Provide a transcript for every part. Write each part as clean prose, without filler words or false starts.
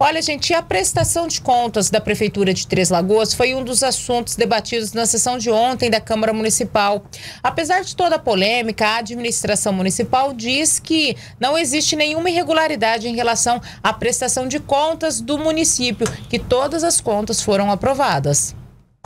Olha, gente, a prestação de contas da Prefeitura de Três Lagoas foi um dos assuntos debatidos na sessão de ontem da Câmara Municipal. Apesar de toda a polêmica, a administração municipal diz que não existe nenhuma irregularidade em relação à prestação de contas do município, que todas as contas foram aprovadas.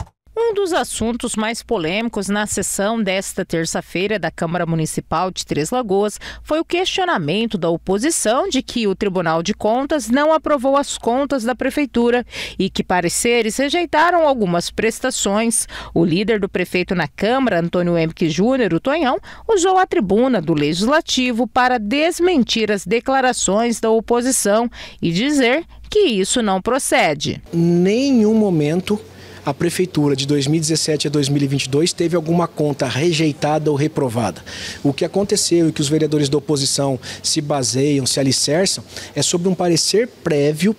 Um dos assuntos mais polêmicos na sessão desta terça-feira da Câmara Municipal de Três Lagoas foi o questionamento da oposição de que o Tribunal de Contas não aprovou as contas da Prefeitura e que pareceres rejeitaram algumas prestações. O líder do prefeito na Câmara, Antônio Emke Júnior, o Tonhão, usou a tribuna do Legislativo para desmentir as declarações da oposição e dizer que isso não procede. Em nenhum momento a Prefeitura de 2017 a 2022 teve alguma conta rejeitada ou reprovada. O que aconteceu e que os vereadores da oposição se baseiam, se alicerçam, é sobre um parecer prévio,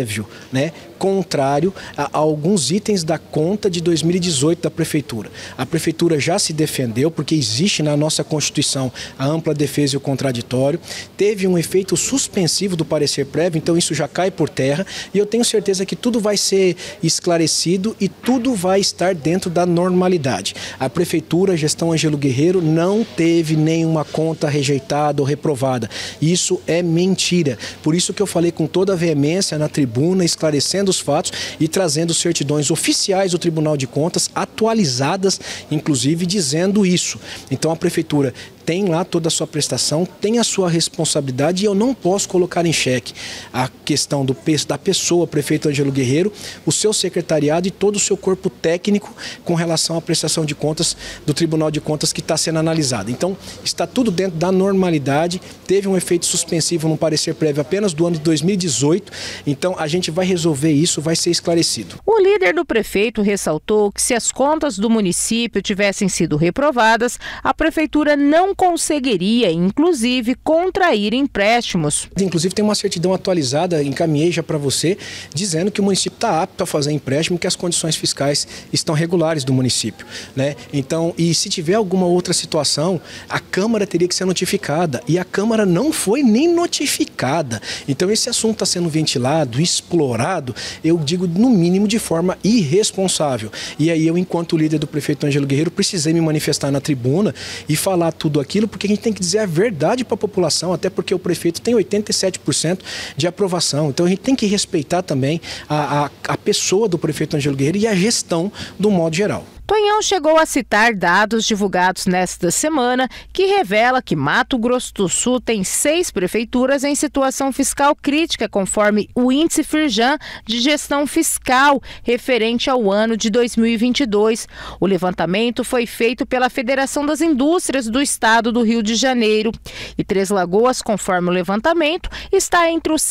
né, contrário a alguns itens da conta de 2018 da Prefeitura. A Prefeitura já se defendeu, porque existe na nossa Constituição a ampla defesa e o contraditório. Teve um efeito suspensivo do parecer prévio, então isso já cai por terra. E eu tenho certeza que tudo vai ser esclarecido e tudo vai estar dentro da normalidade. A Prefeitura, a gestão Ângelo Guerreiro, não teve nenhuma conta rejeitada ou reprovada. Isso é mentira. Por isso que eu falei com toda a veemência na tribuna, esclarecendo os fatos e trazendo certidões oficiais do Tribunal de Contas, atualizadas, inclusive, dizendo isso. Então a Prefeitura tem lá toda a sua prestação, tem a sua responsabilidade e eu não posso colocar em xeque a questão da pessoa, prefeito Ângelo Guerreiro, o seu secretariado e todo o seu corpo técnico com relação à prestação de contas do Tribunal de Contas que está sendo analisado. Então, está tudo dentro da normalidade, teve um efeito suspensivo no parecer prévio apenas do ano de 2018, então a gente vai resolver isso, vai ser esclarecido. O líder do prefeito ressaltou que se as contas do município tivessem sido reprovadas, a Prefeitura não conseguiria, inclusive, contrair empréstimos. Inclusive tem uma certidão atualizada, encaminhei já para você, dizendo que o município está apto a fazer empréstimo, que as condições fiscais estão regulares do município, né? Então, e se tiver alguma outra situação, a Câmara teria que ser notificada e a Câmara não foi nem notificada. Então esse assunto está sendo ventilado, explorado, eu digo no mínimo de forma irresponsável. E aí eu, enquanto líder do prefeito Ângelo Guerreiro, precisei me manifestar na tribuna e falar tudo aquilo, porque a gente tem que dizer a verdade para a população, até porque o prefeito tem 87% de aprovação. Então a gente tem que respeitar também a pessoa do prefeito Ângelo Guerreiro e a gestão do modo geral. Tonhão chegou a citar dados divulgados nesta semana que revela que Mato Grosso do Sul tem 6 prefeituras em situação fiscal crítica, conforme o índice Firjan de gestão fiscal referente ao ano de 2022. O levantamento foi feito pela Federação das Indústrias do Estado do Rio de Janeiro. E Três Lagoas, conforme o levantamento, está entre os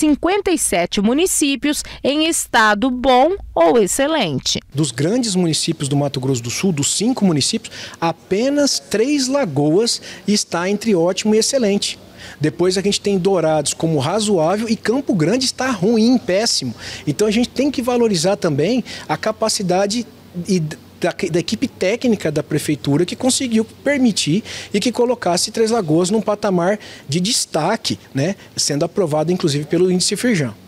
57 municípios em estado bom ou excelente. Dos grandes municípios do Mato Grosso do Sul, dos 5 municípios, apenas Três Lagoas está entre ótimo e excelente. Depois a gente tem Dourados como razoável e Campo Grande está ruim, péssimo. Então a gente tem que valorizar também a capacidade da equipe técnica da Prefeitura, que conseguiu permitir e que colocasse Três Lagoas num patamar de destaque, né, sendo aprovado inclusive pelo índice Firjan.